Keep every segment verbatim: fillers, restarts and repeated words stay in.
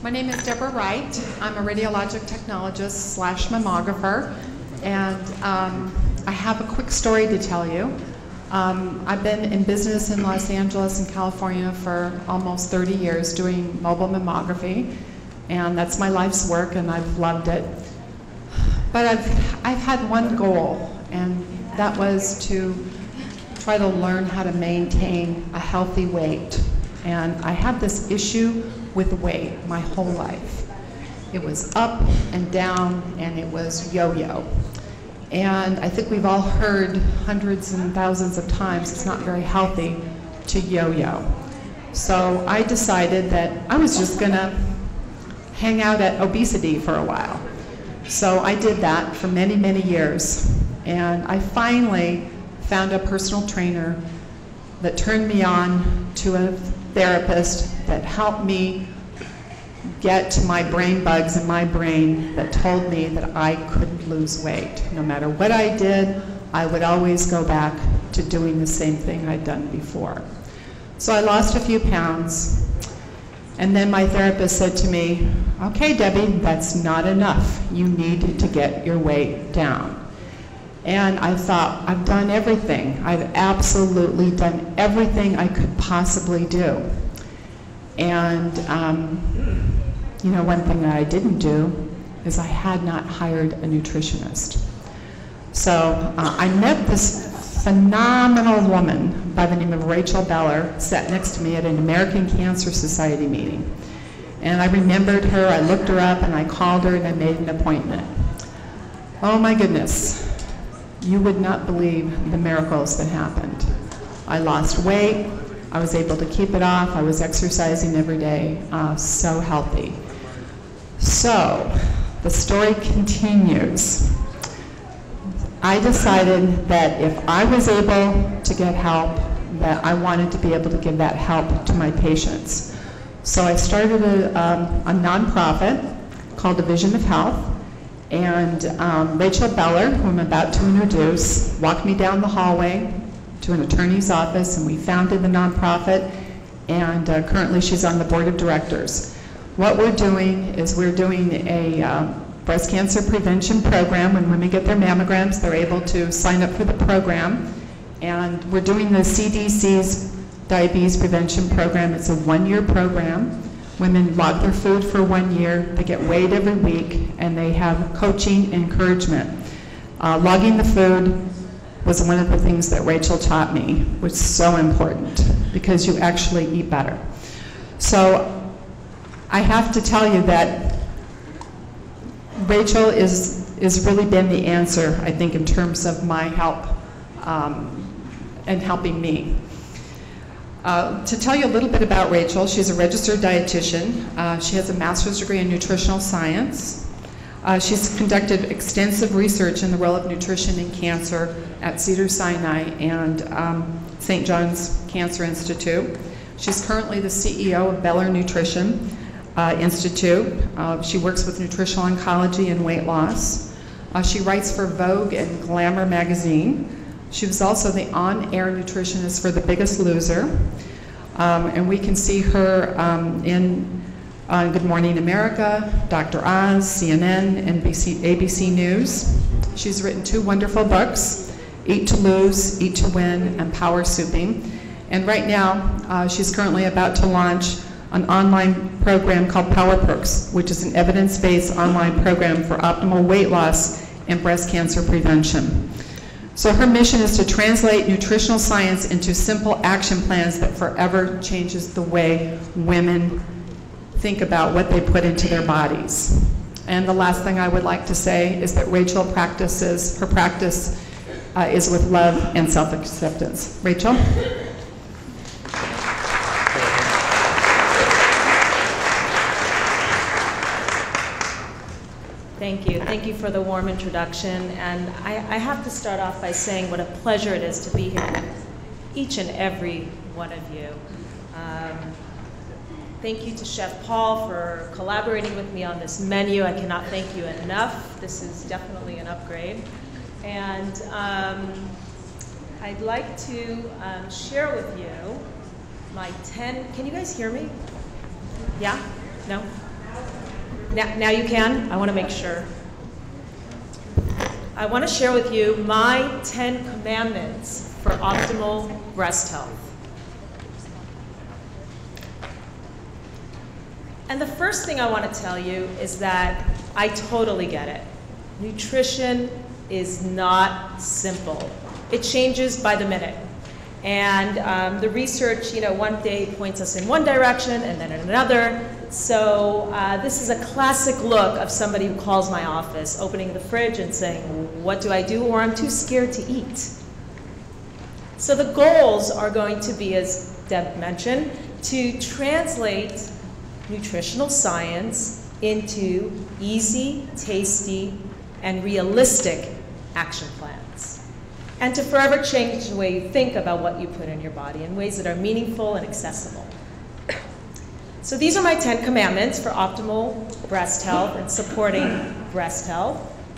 My name is Deborah Wright. I'm a radiologic technologist slash mammographer, and um, I have a quick story to tell you. Um, I've been in business in Los Angeles and California for almost thirty years doing mobile mammography, and that's my life's work, and I've loved it. But I've, I've had one goal, and that was to try to learn how to maintain a healthy weight. And I had this issue with weight my whole life. It was up and down, and it was yo-yo. And I think we've all heard hundreds and thousands of times it's not very healthy to yo-yo. So I decided that I was just gonna hang out at obesity for a while. So I did that for many, many years. And I finally found a personal trainer that turned me on to a therapist that helped me get to my brain bugs in my brain that told me that I couldn't lose weight. No matter what I did, I would always go back to doing the same thing I'd done before. So I lost a few pounds, and then my therapist said to me, okay, Debbie, that's not enough. You need to get your weight down. And I thought, I've done everything. I've absolutely done everything I could possibly do. And um, you know, one thing that I didn't do is I had not hired a nutritionist. So uh, I met this phenomenal woman by the name of Rachel Beller, sat next to me at an American Cancer Society meeting. And I remembered her, I looked her up, and I called her, and I made an appointment. Oh my goodness. You would not believe the miracles that happened. I lost weight, I was able to keep it off, I was exercising every day, uh, so healthy. So, the story continues. I decided that if I was able to get help, that I wanted to be able to give that help to my patients. So I started a, um, a nonprofit called Division of Health. And um, Rachel Beller, who I'm about to introduce, walked me down the hallway to an attorney's office, and we founded the nonprofit, and uh, currently she's on the board of directors. What we're doing is we're doing a uh, breast cancer prevention program. When women get their mammograms, they're able to sign up for the program, and we're doing the C D C's diabetes prevention program. It's a one-year program. Women log their food for one year, they get weighed every week, and they have coaching and encouragement. Uh, logging the food was one of the things that Rachel taught me, which is so important because you actually eat better. So I have to tell you that Rachel is, is really been the answer, I think, in terms of my help um, and helping me. Uh, to tell you a little bit about Rachel, she's a registered dietitian. Uh, she has a master's degree in nutritional science. Uh, she's conducted extensive research in the role of nutrition in cancer at Cedars-Sinai and um, Saint John's Cancer Institute. She's currently the C E O of Beller Nutrition uh, Institute. Uh, she works with nutritional oncology and weight loss. Uh, she writes for Vogue and Glamour magazine. She was also the on-air nutritionist for The Biggest Loser. Um, and we can see her um, in uh, Good Morning America, Doctor Oz, C N N, N B C, A B C News. She's written two wonderful books, Eat to Lose, Eat to Win, and Power Souping. And right now, uh, she's currently about to launch an online program called Power Perks, which is an evidence-based online program for optimal weight loss and breast cancer prevention. So her mission is to translate nutritional science into simple action plans that forever changes the way women think about what they put into their bodies. And the last thing I would like to say is that Rachel practices, her practice uh, is with love and self-acceptance. Rachel? Thank you. Thank you for the warm introduction. And I, I have to start off by saying what a pleasure it is to be here with each and every one of you. Um, thank you to Chef Paul for collaborating with me on this menu. I cannot thank you enough. This is definitely an upgrade. And um, I'd like to um, share with you my ten, can you guys hear me? Yeah? No? Now, now you can. I want to make sure. I want to share with you my ten commandments for optimal breast health. And the first thing I want to tell you is that I totally get it. Nutrition is not simple. It changes by the minute. And um, the research, you know, one day points us in one direction and then in another. So uh, this is a classic look of somebody who calls my office, opening the fridge and saying, what do I do? Or I'm too scared to eat. So the goals are going to be, as Deb mentioned, to translate nutritional science into easy, tasty, and realistic action plans. And to forever change the way you think about what you put in your body in ways that are meaningful and accessible. So these are my ten commandments for optimal breast health and supporting breast health.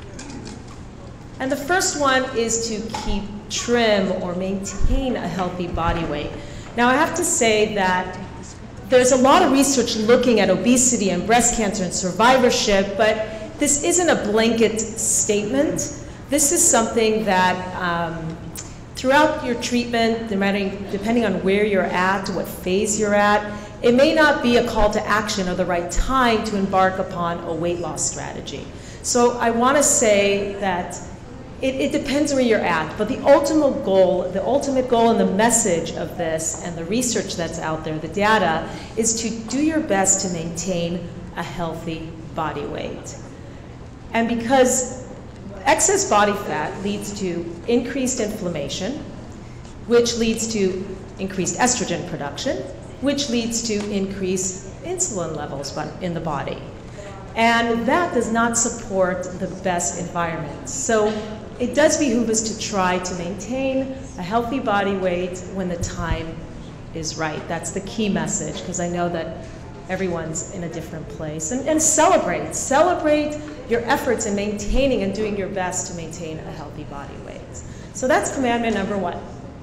And the first one is to keep trim or maintain a healthy body weight. Now I have to say that there's a lot of research looking at obesity and breast cancer and survivorship, but this isn't a blanket statement. This is something that um, throughout your treatment, depending on where you're at, what phase you're at, it may not be a call to action or the right time to embark upon a weight loss strategy. So I want to say that it, it depends where you're at, but the ultimate goal, the ultimate goal and the message of this and the research that's out there, the data, is to do your best to maintain a healthy body weight. And because excess body fat leads to increased inflammation, which leads to increased estrogen production, which leads to increased insulin levels in the body. And that does not support the best environment. So it does behoove us to try to maintain a healthy body weight when the time is right. That's the key message, because I know that everyone's in a different place. And, and celebrate. Celebrate your efforts in maintaining and doing your best to maintain a healthy body weight. So that's commandment number one.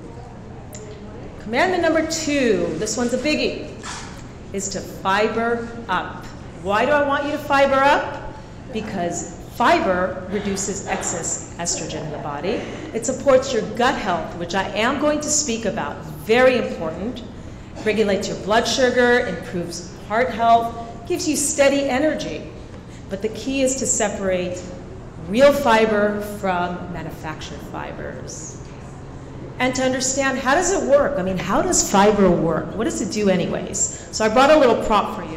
Commandment number two, this one's a biggie, is to fiber up. Why do I want you to fiber up? Because fiber reduces excess estrogen in the body. It supports your gut health, which I am going to speak about, very important. Regulates your blood sugar, improves heart health, gives you steady energy. But the key is to separate real fiber from manufactured fibers. And to understand, how does it work? I mean, how does fiber work? What does it do anyways? So I brought a little prop for you.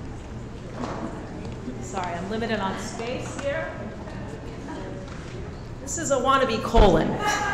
Sorry, I'm limited on space here. This is a wannabe colon.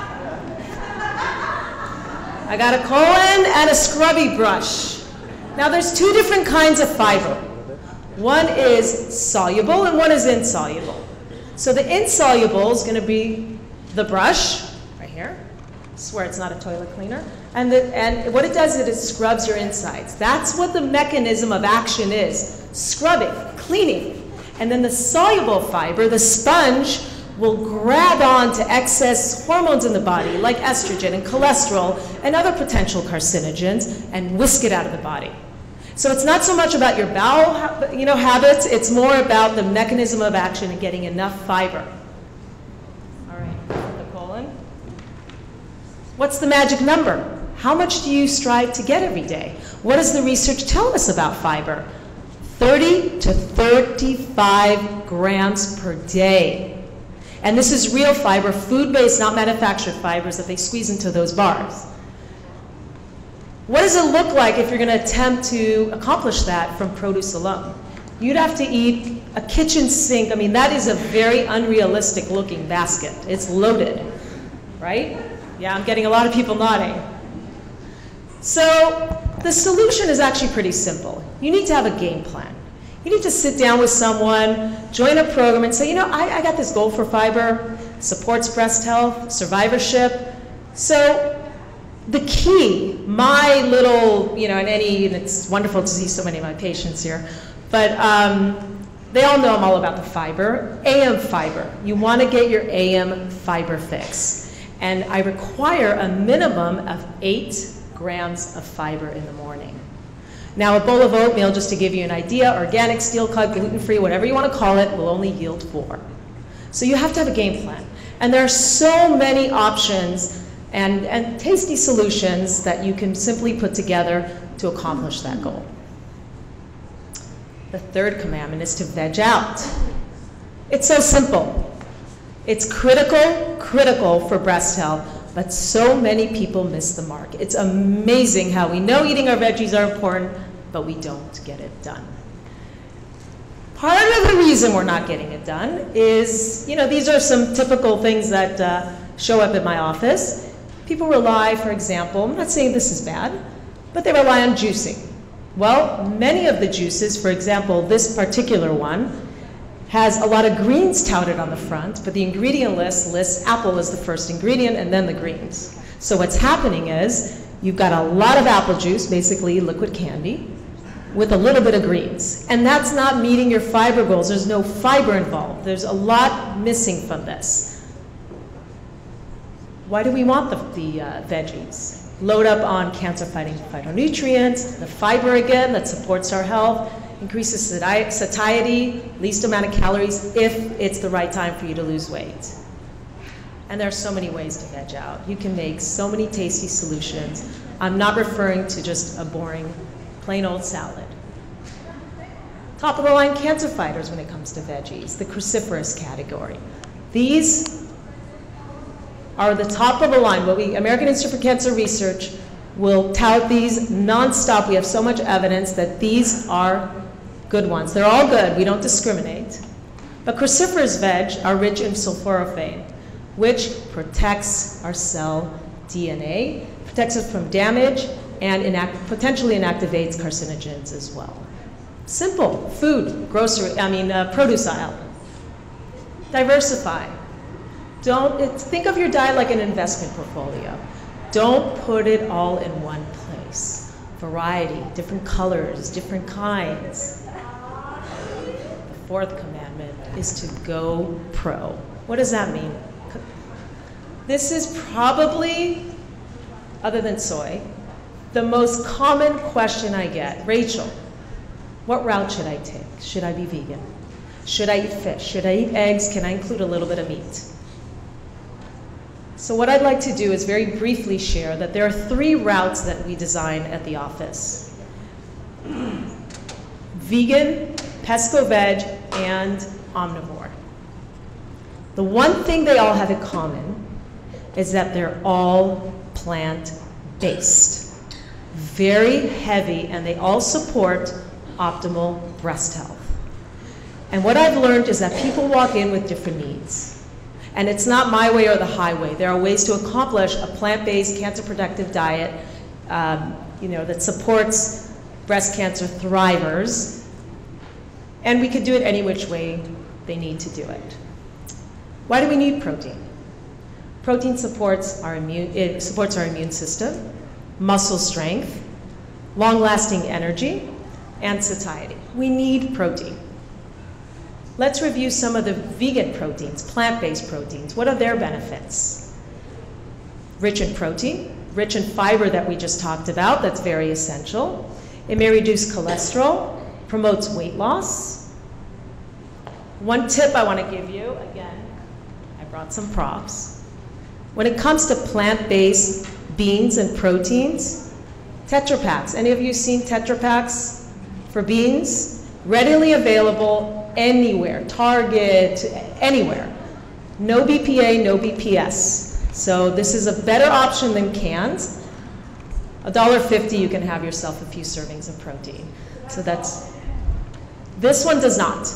I got a colon and a scrubby brush. Now there's two different kinds of fiber. One is soluble and one is insoluble. So the insoluble is going to be the brush, right here. I swear it's not a toilet cleaner. And, the, and what it does is it scrubs your insides. That's what the mechanism of action is. Scrubbing, cleaning. And then the soluble fiber, the sponge, will grab on to excess hormones in the body, like estrogen and cholesterol and other potential carcinogens, and whisk it out of the body. So it's not so much about your bowel you know, habits, it's more about the mechanism of action and getting enough fiber. All right, the colon. What's the magic number? How much do you strive to get every day? What does the research tell us about fiber? thirty to thirty-five grams per day. And this is real fiber, food-based, not manufactured fibers that they squeeze into those bars. What does it look like if you're going to attempt to accomplish that from produce alone? You'd have to eat a kitchen sink. I mean, that is a very unrealistic looking basket. It's loaded, right? Yeah, I'm getting a lot of people nodding. So the solution is actually pretty simple. You need to have a game plan. You need to sit down with someone, join a program and say, you know, I, I got this goal for fiber, supports breast health, survivorship. So the key, my little, you know, and any, and it's wonderful to see so many of my patients here, but um, they all know I'm all about the fiber. A M fiber. You want to get your A M fiber fix. And I require a minimum of eight grams of fiber in the morning. Now, a bowl of oatmeal, just to give you an idea, organic, steel-cut, gluten-free, whatever you want to call it, will only yield four. So you have to have a game plan. And there are so many options and, and tasty solutions that you can simply put together to accomplish that goal. The third commandment is to veg out. It's so simple. It's critical, critical for breast health, but so many people miss the mark. It's amazing how we know eating our veggies are important, but we don't get it done. Part of the reason we're not getting it done is, you know, these are some typical things that uh, show up at my office. People rely, for example, I'm not saying this is bad, but they rely on juicing. Well, many of the juices, for example, this particular one, has a lot of greens touted on the front, but the ingredient list lists apple as the first ingredient and then the greens. So what's happening is you've got a lot of apple juice, basically liquid candy, with a little bit of greens. And that's not meeting your fiber goals. There's no fiber involved. There's a lot missing from this. Why do we want the, the uh, veggies? Load up on cancer-fighting phytonutrients, the fiber again that supports our health, increases satiety, least amount of calories if it's the right time for you to lose weight. And there are so many ways to veg out. You can make so many tasty solutions. I'm not referring to just a boring, plain old salad. Top of the line cancer fighters when it comes to veggies, the cruciferous category. These are the top of the line. What we, American Institute for Cancer Research will tout these nonstop. We have so much evidence that these are good ones. They're all good, we don't discriminate. But cruciferous veg are rich in sulforaphane, which protects our cell D N A, protects it from damage, and inact potentially inactivates carcinogens as well. Simple, food, grocery, I mean uh, produce aisle. Diversify. Don't, it, think of your diet like an investment portfolio. Don't put it all in one place. Variety, different colors, different kinds. The fourth commandment is to go pro. What does that mean? This is probably, other than soy, the most common question I get. Rachel, what route should I take? Should I be vegan? Should I eat fish? Should I eat eggs? Can I include a little bit of meat? So what I'd like to do is very briefly share that there are three routes that we design at the office. Vegan, pesco-veg, and omnivore. The one thing they all have in common is that they're all plant-based. Very heavy, and they all support optimal breast health. And what I've learned is that people walk in with different needs. And it's not my way or the highway. There are ways to accomplish a plant-based, cancer-protective diet um, you know, that supports breast cancer thrivers. And we could do it any which way they need to do it. Why do we need protein? Protein supports our immune, it supports our immune system, muscle strength, long-lasting energy, and satiety. We need protein. Let's review some of the vegan proteins, plant-based proteins. What are their benefits? Rich in protein, rich in fiber that we just talked about, that's very essential. It may reduce cholesterol, promotes weight loss. One tip I want to give you, again, I brought some props. When it comes to plant-based beans and proteins, Tetra Paks. Any of you seen Tetra Paks for beans? Readily available anywhere, Target, anywhere. No B P A, no B P S. So this is a better option than cans. a dollar fifty, you can have yourself a few servings of protein. So that's, this one does not.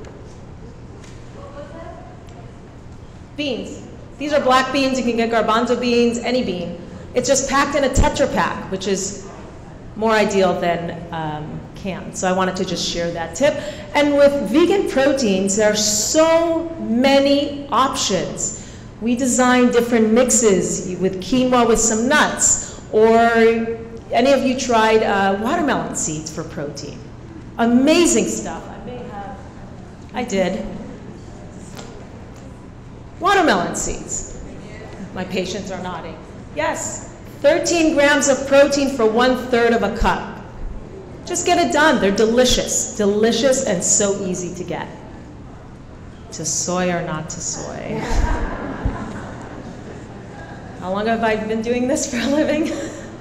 Beans. These are black beans. You can get garbanzo beans, any bean. It's just packed in a Tetra Pak, which is more ideal than um, canned. So I wanted to just share that tip. And with vegan proteins, there are so many options. We design different mixes with quinoa with some nuts, or any of you tried uh, watermelon seeds for protein? Amazing stuff. I may have, I did. Watermelon seeds. My patients are nodding. Yes, thirteen grams of protein for one third of a cup. Just get it done. They're delicious, delicious and so easy to get. To soy or not to soy. How long have I been doing this for a living?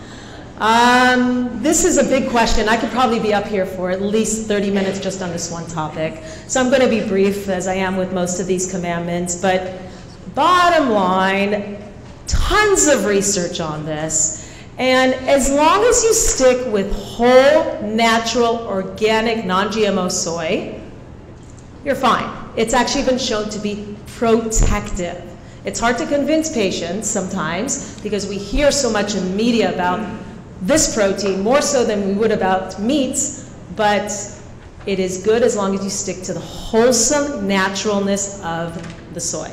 Um, this is a big question. I could probably be up here for at least thirty minutes just on this one topic. So I'm going to be brief, as I am with most of these commandments. But bottom line, tons of research on this. And as long as you stick with whole, natural, organic, non G M O soy, you're fine. It's actually been shown to be protective. It's hard to convince patients sometimes because we hear so much in the media about this protein, more so than we would about meats, but it is good as long as you stick to the wholesome naturalness of the soy.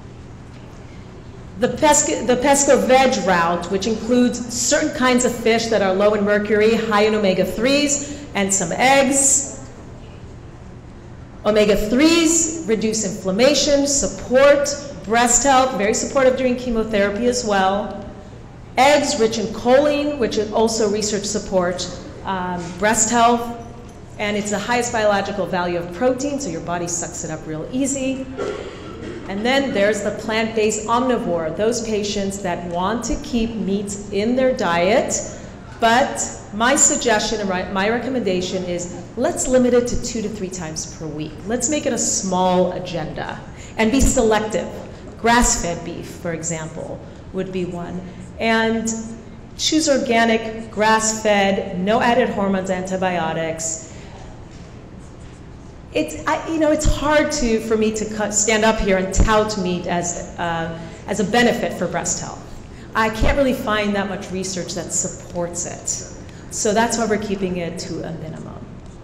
The pesca, the pesco-veg route, which includes certain kinds of fish that are low in mercury, high in omega threes, and some eggs. Omega threes reduce inflammation, support breast health, very supportive during chemotherapy as well. Eggs rich in choline, which also research supports um, breast health, and it's the highest biological value of protein, so your body sucks it up real easy. And then there's the plant-based omnivore, those patients that want to keep meats in their diet, but my suggestion and my recommendation is let's limit it to two to three times per week. Let's make it a small agenda and be selective. Grass-fed beef, for example, would be one. And choose organic, grass-fed, no added hormones, antibiotics. It's, I, you know, it's hard to, for me to cut, stand up here and tout meat as, uh, as a benefit for breast health. I can't really find that much research that supports it. So that's why we're keeping it to a minimum.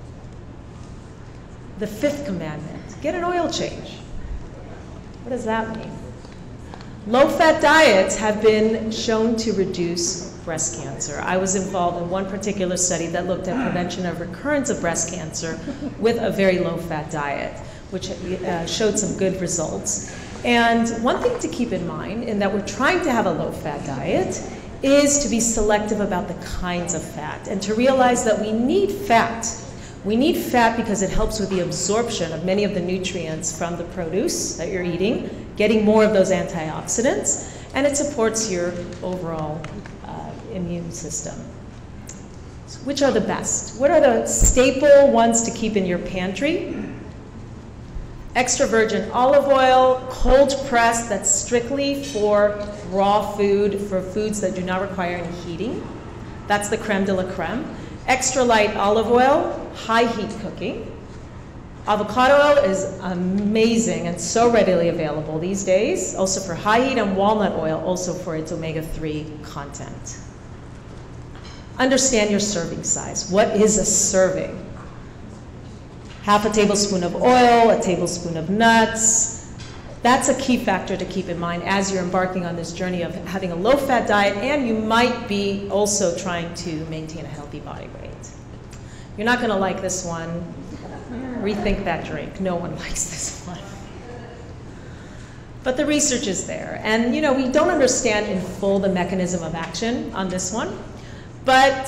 The fifth commandment, get an oil change. What does that mean? Low-fat diets have been shown to reduce breast cancer. I was involved in one particular study that looked at prevention of recurrence of breast cancer with a very low-fat diet, which uh, showed some good results. And one thing to keep in mind, in that we're trying to have a low-fat diet, is to be selective about the kinds of fat and to realize that we need fat. We need fat because it helps with the absorption of many of the nutrients from the produce that you're eating, getting more of those antioxidants, and it supports your overall uh, immune system. So which are the best? What are the staple ones to keep in your pantry? Extra virgin olive oil, cold pressed, that's strictly for raw food, for foods that do not require any heating. That's the creme de la creme. Extra light olive oil, high heat cooking. Avocado oil is amazing and so readily available these days, also for high heat, and walnut oil also for its omega three content. Understand your serving size. What is a serving? Half a tablespoon of oil, a tablespoon of nuts. That's a key factor to keep in mind as you're embarking on this journey of having a low-fat diet, and you might be also trying to maintain a healthy body weight. You're not going to like this one. Rethink that drink. No one likes this one. But the research is there. And, you know, we don't understand in full the mechanism of action on this one. But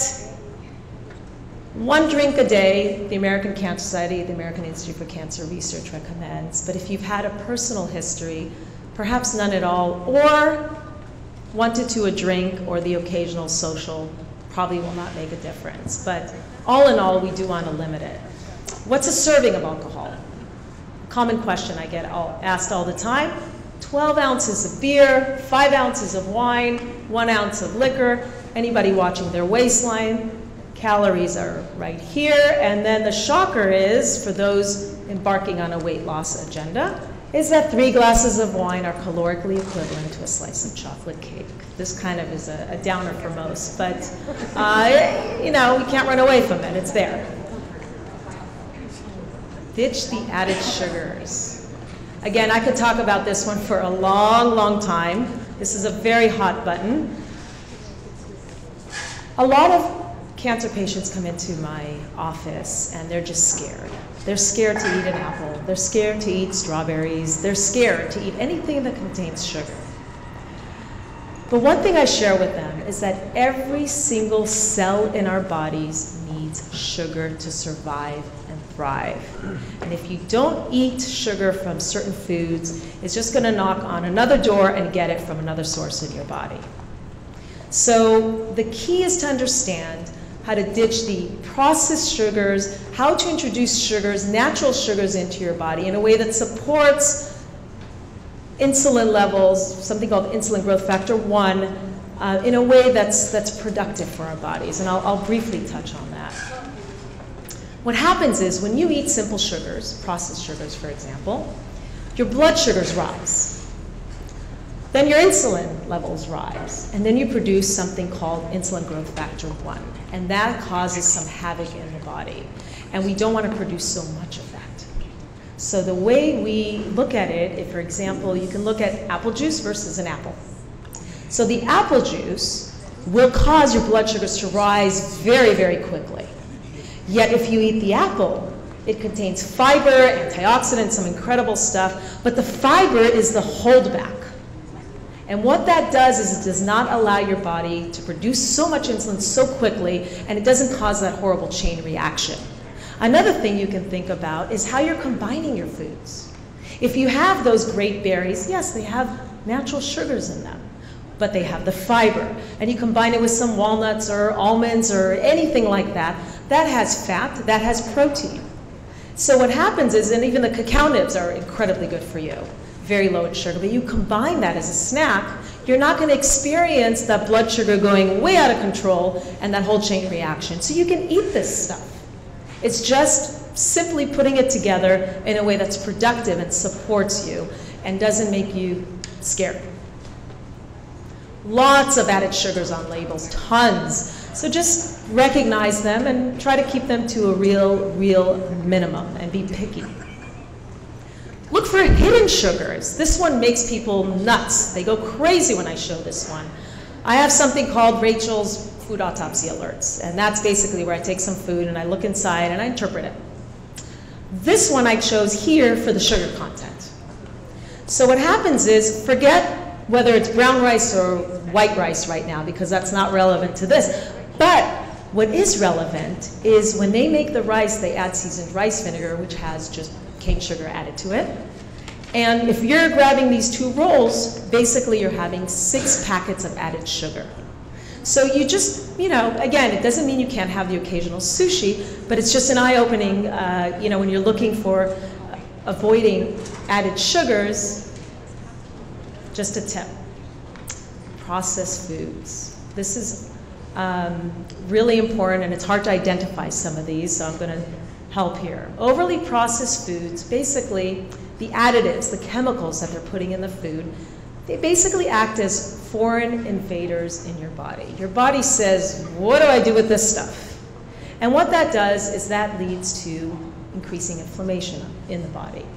one drink a day, the American Cancer Society, the American Institute for Cancer Research recommends. But if you've had a personal history, perhaps none at all, or one to two a drink, or the occasional social, probably will not make a difference. But all in all, we do want to limit it. What's a serving of alcohol? A common question I get all, asked all the time. twelve ounces of beer, five ounces of wine, one ounce of liquor. Anybody watching their waistline? Calories are right here. And then the shocker is, for those embarking on a weight loss agenda, is that three glasses of wine are calorically equivalent to a slice of chocolate cake. This kind of is a, a downer for most, but uh, you know, we can't run away from it. It's there. Ditch the added sugars. Again, I could talk about this one for a long, long time. This is a very hot button. A lot of cancer patients come into my office and they're just scared. They're scared to eat an apple. They're scared to eat strawberries. They're scared to eat anything that contains sugar. But one thing I share with them is that every single cell in our bodies needs needs sugar to survive and thrive. And if you don't eat sugar from certain foods, it's just going to knock on another door and get it from another source in your body. So the key is to understand how to ditch the processed sugars, how to introduce sugars, natural sugars into your body in a way that supports insulin levels, something called insulin growth factor one, uh, in a way that's, that's productive for our bodies. And I'll, I'll briefly touch on that. What happens is when you eat simple sugars, processed sugars for example, your blood sugars rise. Then your insulin levels rise, and then you produce something called insulin growth factor one, and that causes some havoc in the body, and we don't want to produce so much of that. So the way we look at it, if for example, you can look at apple juice versus an apple. So the apple juice will cause your blood sugars to rise very, very quickly. Yet if you eat the apple, it contains fiber, antioxidants, some incredible stuff, but the fiber is the holdback. And what that does is it does not allow your body to produce so much insulin so quickly, and it doesn't cause that horrible chain reaction. Another thing you can think about is how you're combining your foods. If you have those great berries, yes, they have natural sugars in them, but they have the fiber. And you combine it with some walnuts or almonds or anything like that, that has fat, that has protein. So what happens is, and even the cacao nibs are incredibly good for you, very low in sugar, but you combine that as a snack, you're not going to experience that blood sugar going way out of control and that whole chain reaction. So you can eat this stuff. It's just simply putting it together in a way that's productive and supports you and doesn't make you scared. Lots of added sugars on labels, tons. So just recognize them and try to keep them to a real, real minimum and be picky. Look for hidden sugars. This one makes people nuts. They go crazy when I show this one. I have something called Rachel's food autopsy alerts, and that's basically where I take some food and I look inside and I interpret it. This one I chose here for the sugar content. So what happens is, forget whether it's brown rice or white rice right now, because that's not relevant to this. But what is relevant is when they make the rice, they add seasoned rice vinegar, which has just cane sugar added to it. And if you're grabbing these two rolls, basically you're having six packets of added sugar. So you just, you know, again, it doesn't mean you can't have the occasional sushi, but it's just an eye-opening, uh, you know, when you're looking for uh, avoiding added sugars. Just a tip. Processed foods. This is um, really important, and it's hard to identify some of these, so I'm going to help here. Overly processed foods, basically the additives, the chemicals that they're putting in the food, they basically act as foreign invaders in your body. Your body says, what do I do with this stuff? And what that does is that leads to increasing inflammation in the body.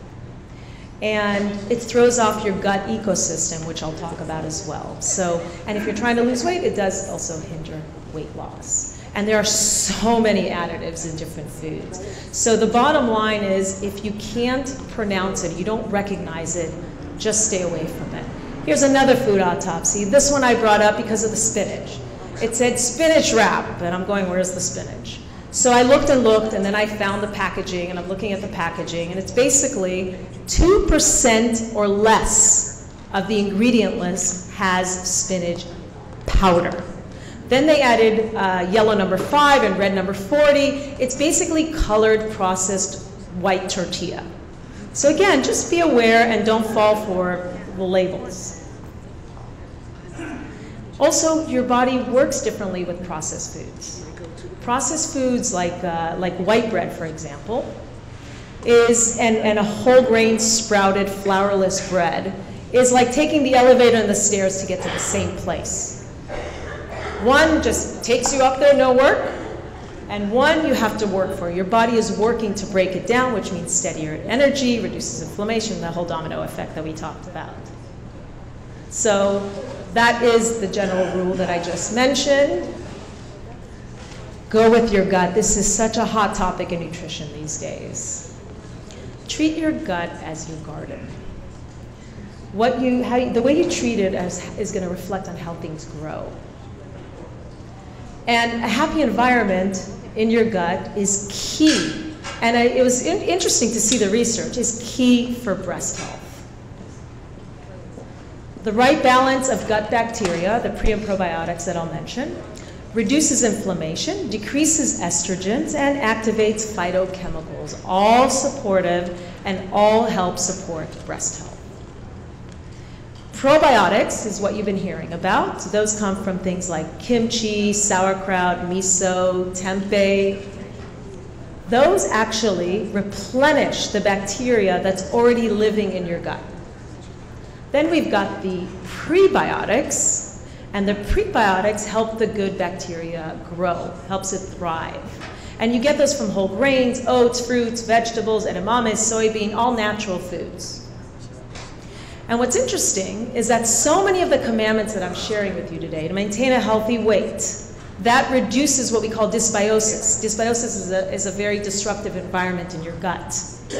And it throws off your gut ecosystem, which I'll talk about as well. So, and if you're trying to lose weight, it does also hinder weight loss. And there are so many additives in different foods. So the bottom line is, if you can't pronounce it, you don't recognize it, just stay away from it. Here's another food autopsy. This one I brought up because of the spinach. It said spinach wrap, and I'm going, where's the spinach? So I looked and looked, and then I found the packaging, and I'm looking at the packaging, and it's basically two percent or less of the ingredient list has spinach powder. Then they added uh, yellow number five and red number forty. It's basically colored processed white tortilla. So again, just be aware and don't fall for the labels. Also, your body works differently with processed foods. Processed foods like, uh, like white bread, for example, is, and, and a whole grain sprouted flourless bread, is like taking the elevator and the stairs to get to the same place. One just takes you up there, no work, and one you have to work for. Your body is working to break it down, which means steadier energy, reduces inflammation, the whole domino effect that we talked about. So that is the general rule that I just mentioned. Go with your gut. This is such a hot topic in nutrition these days. Treat your gut as your garden. What you, how you, the way you treat it as, is going to reflect on how things grow. And a happy environment in your gut is key. And I, it was in, interesting to see the research, is key for breast health. The right balance of gut bacteria, the pre and probiotics that I'll mention, reduces inflammation, decreases estrogens, and activates phytochemicals, all supportive and all help support breast health. Probiotics is what you've been hearing about. So those come from things like kimchi, sauerkraut, miso, tempeh. Those actually replenish the bacteria that's already living in your gut. Then we've got the prebiotics, and the prebiotics help the good bacteria grow, helps it thrive. And you get those from whole grains, oats, fruits, vegetables, edamames, soybean, all natural foods. And what's interesting is that so many of the commandments that I'm sharing with you today, to maintain a healthy weight, that reduces what we call dysbiosis. Dysbiosis is a, is a very disruptive environment in your gut.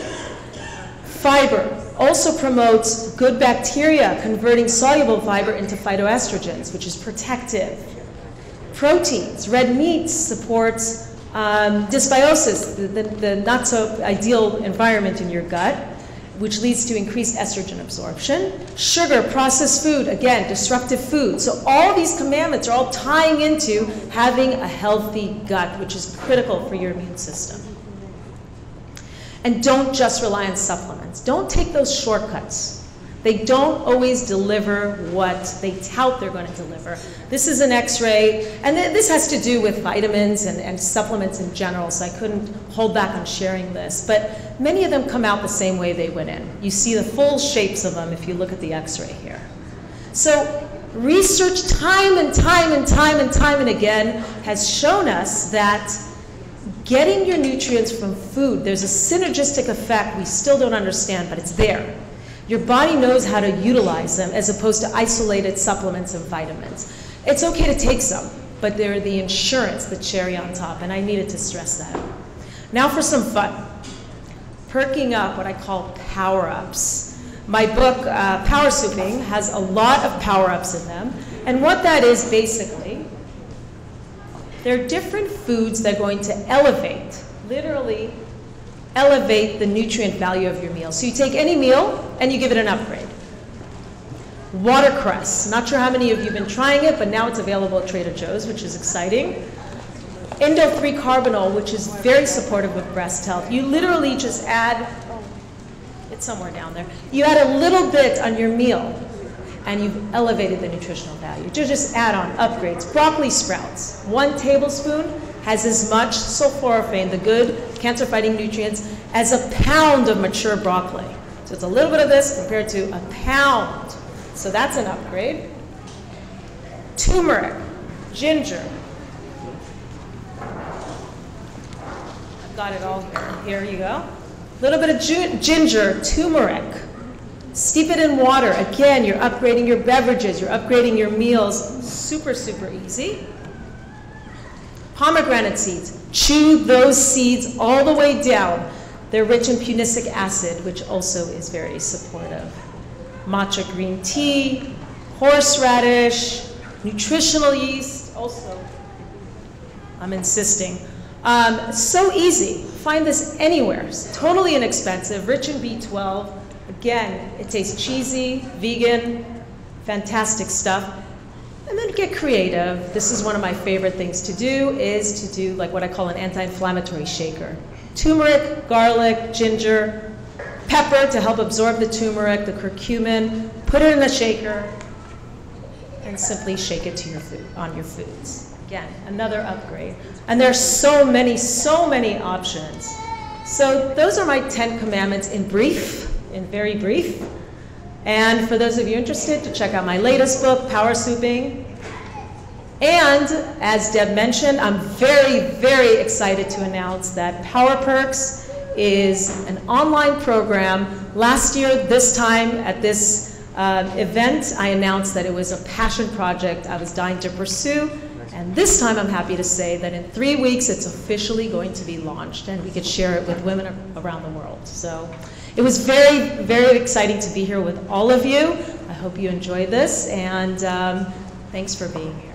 Fiber also promotes good bacteria, converting soluble fiber into phytoestrogens, which is protective. Proteins, red meat supports um, dysbiosis, the, the, the not so ideal environment in your gut, which leads to increased estrogen absorption. Sugar, processed food, again, disruptive food. So all these commandments are all tying into having a healthy gut, which is critical for your immune system. And don't just rely on supplements. Don't take those shortcuts. They don't always deliver what they tout they're going to deliver. This is an X-ray, and th this has to do with vitamins and, and supplements in general, so I couldn't hold back on sharing this. But many of them come out the same way they went in. You see the full shapes of them if you look at the X-ray here. So research time and time and time and time and again has shown us that getting your nutrients from food, there's a synergistic effect we still don't understand, but it's there. Your body knows how to utilize them as opposed to isolated supplements and vitamins. It's okay to take some, but they're the insurance, the cherry on top, and I needed to stress that. Now for some fun. Perking up what I call power-ups. My book, uh, Power Souping, has a lot of power-ups in them, and what that is basically, they're different foods that are going to elevate, literally elevate the nutrient value of your meal. So you take any meal and you give it an upgrade. Watercress, not sure how many of you have been trying it, but now it's available at Trader Joe's, which is exciting. Indo three carbinol, which is very supportive of breast health. You literally just add, it's somewhere down there, you add a little bit on your meal and you've elevated the nutritional value. You just add on upgrades. Broccoli sprouts, one tablespoon has as much sulforaphane, the good cancer-fighting nutrients, as a pound of mature broccoli. So it's a little bit of this compared to a pound. So that's an upgrade. Turmeric, ginger. I've got it all here. Here you go. A little bit of ginger, turmeric. Steep it in water. Again, you're upgrading your beverages, you're upgrading your meals. Super, super easy. Pomegranate seeds. Chew those seeds all the way down. They're rich in punicic acid, which also is very supportive. Matcha green tea, horseradish, nutritional yeast, also, I'm insisting. Um, so easy. Find this anywhere. It's totally inexpensive, rich in B twelve. Again, it tastes cheesy, vegan, fantastic stuff. And then get creative. This is one of my favorite things to do, is to do like what I call an anti-inflammatory shaker. Turmeric, garlic, ginger, pepper to help absorb the turmeric, the curcumin, put it in a shaker, and simply shake it to your food, on your foods. Again, another upgrade. And there's so many, so many options. So those are my ten commandments in brief, in very brief. And for those of you interested, to check out my latest book, Power Souping. And as Deb mentioned, I'm very, very excited to announce that Power Perks is an online program. Last year, this time at this uh, event, I announced that it was a passion project I was dying to pursue. And this time, I'm happy to say that in three weeks, it's officially going to be launched, and we could share it with women around the world. So it was very, very exciting to be here with all of you. I hope you enjoyed this, and um, thanks for being here.